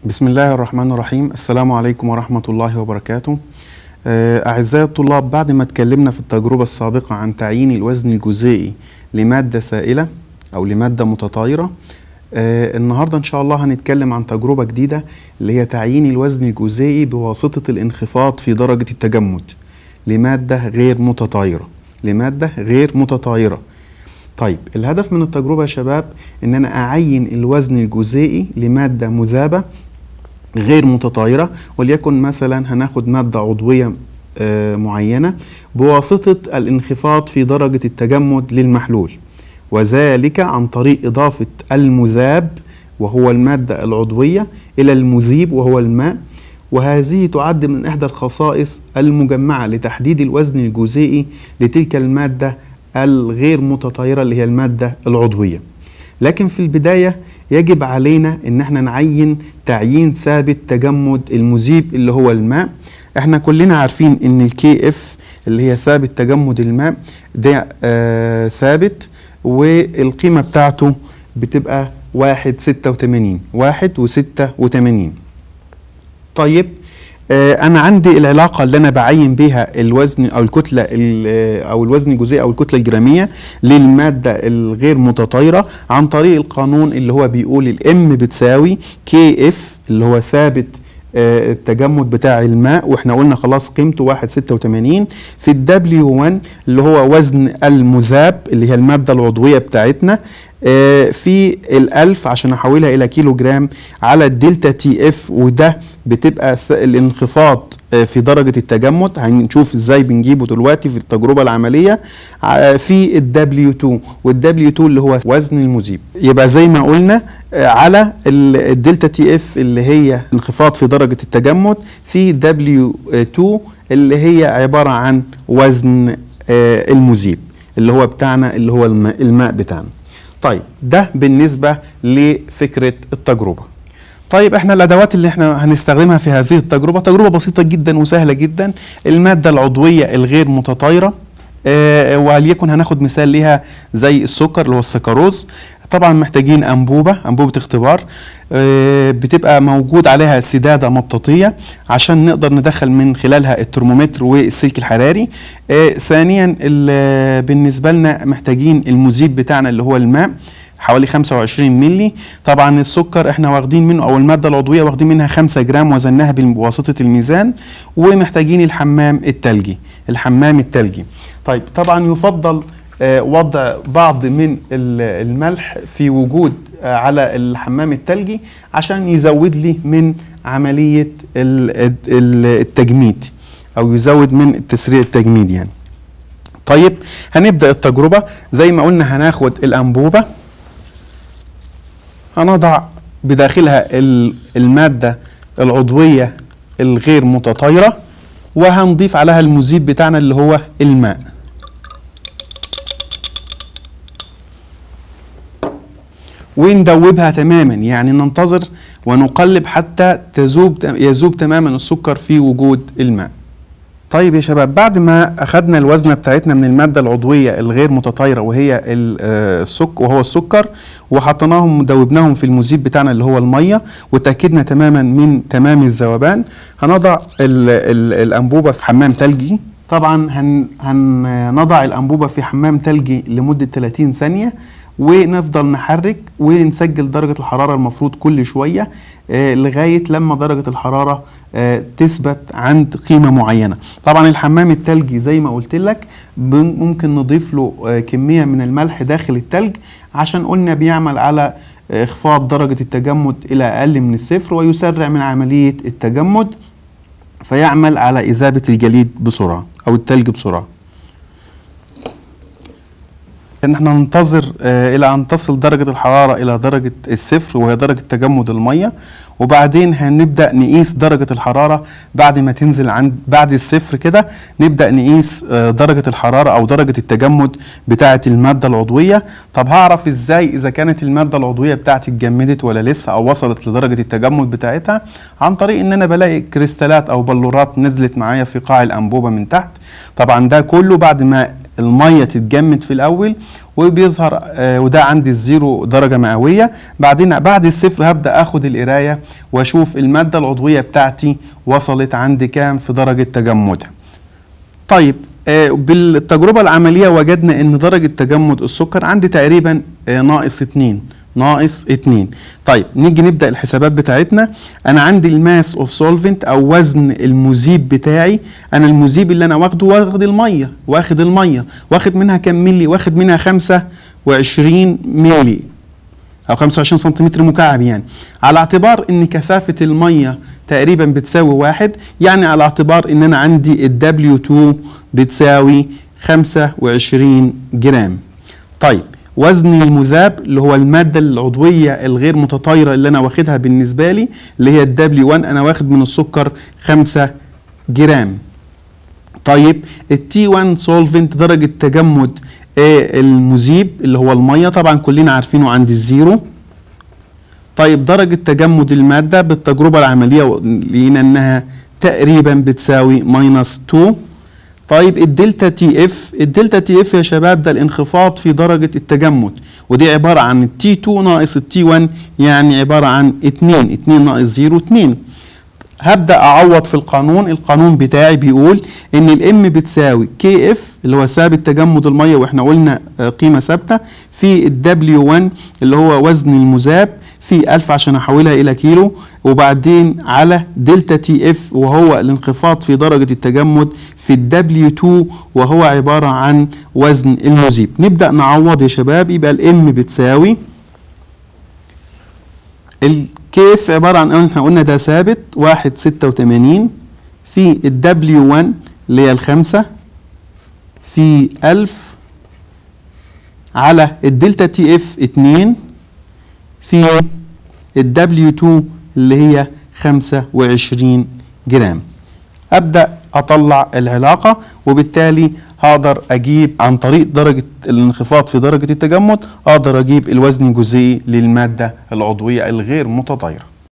بسم الله الرحمن الرحيم. السلام عليكم ورحمة الله وبركاته. أعزائي الطلاب، بعد ما اتكلمنا في التجربة السابقة عن تعيين الوزن الجزيئي لمادة سائلة أو لمادة متطايرة، النهاردة إن شاء الله هنتكلم عن تجربة جديدة اللي هي تعيين الوزن الجزيئي بواسطة الانخفاض في درجة التجمد لمادة غير متطايرة. طيب، الهدف من التجربة يا شباب إن أنا أعين الوزن الجزيئي لمادة مذابة غير متطايرة، وليكن مثلا هناخد مادة عضوية معينة بواسطة الانخفاض في درجة التجمد للمحلول، وذلك عن طريق إضافة المذاب وهو المادة العضوية إلى المذيب وهو الماء، وهذه تعد من إحدى الخصائص المجمعة لتحديد الوزن الجزيئي لتلك المادة الغير متطايرة اللي هي المادة العضوية. لكن في البداية يجب علينا ان احنا نعين تعيين ثابت تجمد المذيب اللي هو الماء. احنا كلنا عارفين ان الكي اف اللي هي ثابت تجمد الماء ده ثابت، والقيمة بتاعته بتبقى 1.86. طيب، أنا عندي العلاقة اللي أنا بعين بها الوزن أو الكتلة أو الوزن الجزيئي أو الكتلة الجرامية للمادة الغير متطايرة عن طريق القانون اللي هو بيقول الام بتساوي كي اف اللي هو ثابت التجمد بتاع الماء، واحنا قلنا خلاص قيمته 1.86 في الدبليو 1 اللي هو وزن المذاب اللي هي المادة العضوية بتاعتنا في الألف عشان أحولها إلى كيلو جرام على الدلتا تي اف، وده بتبقى الانخفاض في درجة التجمد. هنشوف ازاي بنجيبه دلوقتي في التجربة العملية في الدبليو 2، والدبليو 2 اللي هو وزن المذيب. يبقى زي ما قلنا على الدلتا تي اف اللي هي انخفاض في درجة التجمد في دبليو 2 اللي هي عبارة عن وزن المذيب اللي هو بتاعنا اللي هو الماء بتاعنا. طيب، ده بالنسبة لفكرة التجربة. طيب، احنا الادوات اللي احنا هنستخدمها في هذه التجربة تجربة بسيطة جدا وسهلة جدا. المادة العضوية الغير متطايرة، وليكن هناخد مثال ليها زي السكر اللي هو السكروز. طبعا محتاجين أنبوبة اختبار بتبقى موجود عليها سدادة مطاطية عشان نقدر ندخل من خلالها الترمومتر والسلك الحراري. ثانيا بالنسبة لنا محتاجين المذيب بتاعنا اللي هو الماء حوالي 25 ملي. طبعا السكر احنا واخدين منه او المادة العضوية واخدين منها 5 جرام وزنها بواسطة الميزان. ومحتاجين الحمام التلجي. طيب، طبعا يفضل وضع بعض من الملح في وجود على الحمام التلجي عشان يزود لي من عملية التجميد او يزود من التسريع التجميد يعني. طيب، هنبدأ التجربة. زي ما قلنا هناخد الأنبوبة، هنضع بداخلها المادة العضوية الغير متطايرة، وهنضيف عليها المذيب بتاعنا اللي هو الماء. وندوبها تماما، يعني ننتظر ونقلب حتى يذوب تماما السكر في وجود الماء. طيب يا شباب، بعد ما أخذنا الوزنة بتاعتنا من المادة العضوية الغير متطايرة وهي السكر، وحطيناهم ودوبناهم في المذيب بتاعنا اللي هو المية، وتأكدنا تماما من تمام الذوبان، هنضع الأنبوبة في حمام تلجي. طبعا هنضع الأنبوبة في حمام تلجي لمدة 30 ثانية، ونفضل نحرك ونسجل درجة الحرارة المفروض كل شوية لغاية لما درجة الحرارة تثبت عند قيمة معينة. طبعا الحمام التلجي زي ما قلت لك ممكن نضيف له كمية من الملح داخل التلج، عشان قلنا بيعمل على إخفاض درجة التجمد إلى أقل من الصفر ويسرع من عملية التجمد، فيعمل على إذابة الجليد بسرعة أو التلج بسرعة. ان احنا ننتظر الى ان تصل درجة الحرارة الى درجة الصفر وهي درجة تجمد المية، وبعدين هنبدأ نقيس درجة الحرارة بعد ما تنزل بعد الصفر كده، نبدأ نقيس درجة الحرارة او درجة التجمد بتاعة المادة العضوية. طب هعرف ازاي اذا كانت المادة العضوية بتاعتي اتجمدت ولا لسه او وصلت لدرجة التجمد بتاعتها؟ عن طريق ان انا بلاقي كريستالات او بلورات نزلت معايا في قاع الانبوبة من تحت. طبعا ده كله بعد ما الميه تتجمد في الاول وبيظهر وده عندي الزيرو درجه مئويه. بعدين بعد الصفر هبدا اخد القرايه واشوف الماده العضويه بتاعتي وصلت عندي كام في درجه تجمدها. طيب بالتجربه العمليه وجدنا ان درجه تجمد السكر عندي تقريبا -2. طيب نيجي نبدا الحسابات بتاعتنا. انا عندي الماس اوف سولفنت او وزن المذيب بتاعي. انا المذيب اللي انا واخده واخد الميه واخد منها كام ملي؟ واخد منها 25 ملي او 25 سنتيمتر مكعب، يعني على اعتبار ان كثافه الميه تقريبا بتساوي 1، يعني على اعتبار ان انا عندي الW2 بتساوي 25 جرام. طيب وزن المذاب اللي هو المادة العضوية الغير متطايرة اللي أنا واخدها بالنسبة لي اللي هي W1، أنا واخد من السكر 5 جرام. طيب الT1 سولفنت درجة تجمد المذيب اللي هو المية، طبعا كلنا عارفينه عند الزيرو. طيب درجة تجمد المادة بالتجربة العملية لقينا أنها تقريبا بتساوي -2. طيب الدلتا تي اف يا شباب ده الانخفاض في درجة التجمد، ودي عبارة عن التي 2 ناقص التي 1، يعني عبارة عن 2 ناقص 0 2. هبدأ أعوض في القانون بتاعي بيقول إن الام بتساوي كي اف اللي هو ثابت تجمد المية، واحنا قلنا قيمة ثابتة، في الدبليو 1 اللي هو وزن المذاب في 1000 عشان احولها الى كيلو، وبعدين على دلتا تي اف وهو الانخفاض في درجة التجمد في الدبليو 2 وهو عبارة عن وزن المذيب. نبدأ نعوض يا شباب. يبقى الام بتساوي الكي اف عبارة عن احنا قلنا ده ثابت 1.86 في الدبليو 1 اللي هي ال5 في 1000 على الدلتا تي اف 2 في الW2 اللي هي 25 جرام. أبدأ أطلع العلاقة، وبالتالي هقدر أجيب عن طريق درجة الانخفاض في درجة التجمد أقدر أجيب الوزن الجزيئي للمادة العضوية الغير متطايرة.